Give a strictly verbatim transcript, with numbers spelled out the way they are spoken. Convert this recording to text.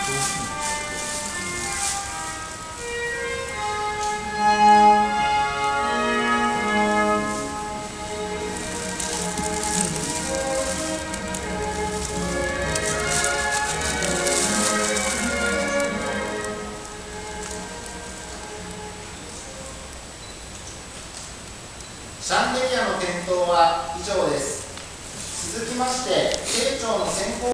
シャンデリアの点灯は以上です。続きまして、慶長の先行